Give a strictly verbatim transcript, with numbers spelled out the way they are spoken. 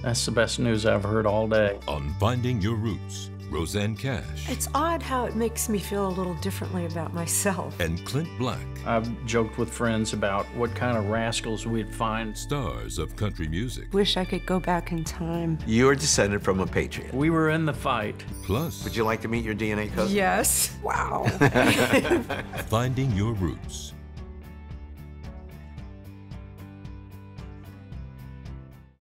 That's the best news I've heard all day. On Finding Your Roots, Rosanne Cash. It's odd how it makes me feel a little differently about myself. And Clint Black. I've joked with friends about what kind of rascals we'd find. Stars of country music. Wish I could go back in time. You are descended from a patriot. We were in the fight. Plus, would you like to meet your D N A cousin? Yes. Wow. Finding Your Roots.